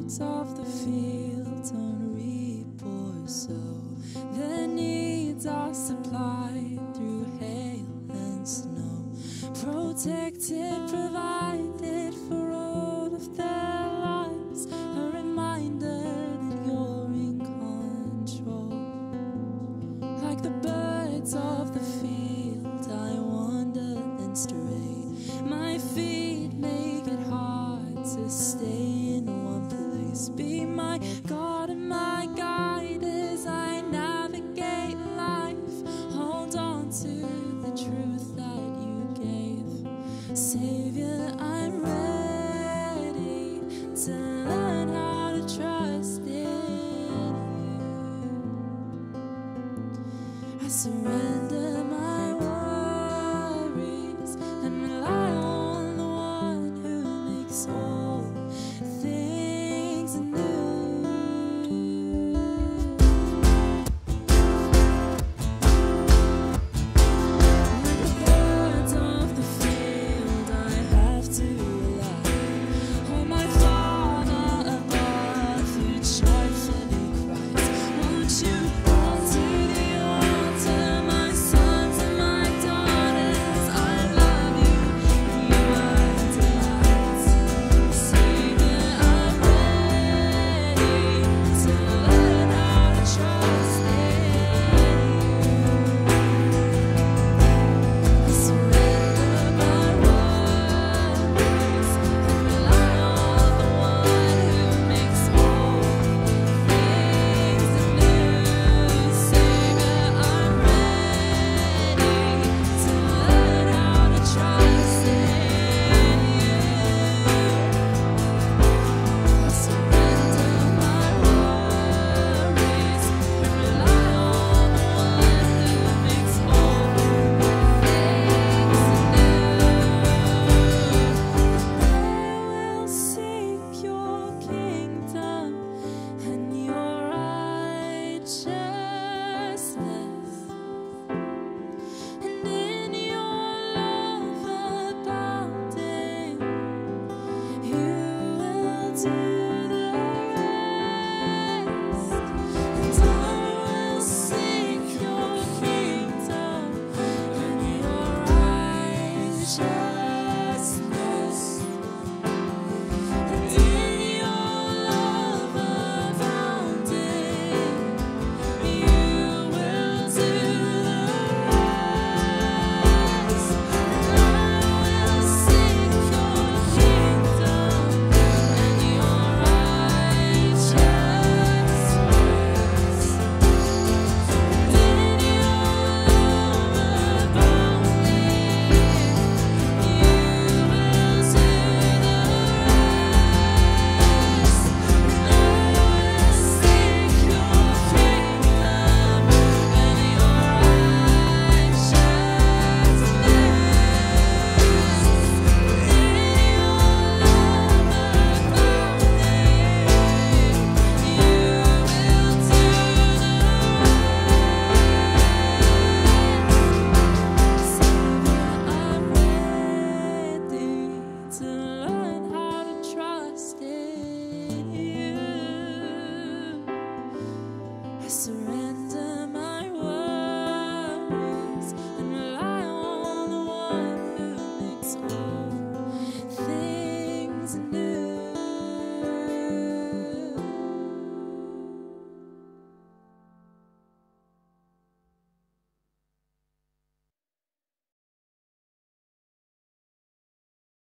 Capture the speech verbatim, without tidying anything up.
birds of the field don't reap or sow. Their needs are supplied through hail and snow. Protected, provided for all of their lives. A reminder that you're in control. Like the birds of the field, I wander and stray. My feet make it hard to stay in one place. Be my God and my guide as I navigate life. Hold on to the truth that you gave. Savior, I'm ready to learn how to trust in you. I surrender